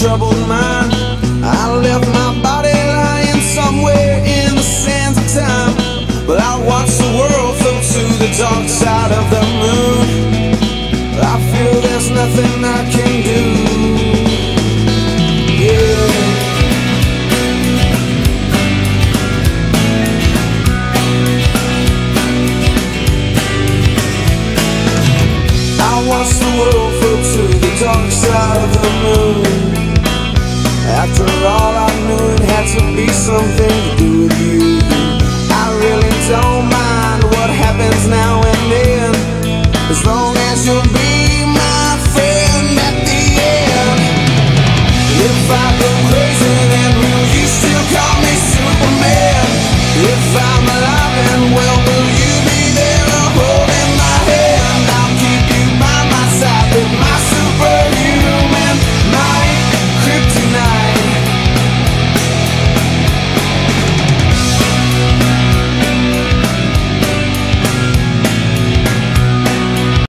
troubled mind. I left my body lying somewhere in the sands of time, but I watched the world float to the dark side of the moon. I feel there's nothing I can do. Yeah. I watched the world float to the dark side of the moon. After all, I knew it had to be something to do with you. I really don't mind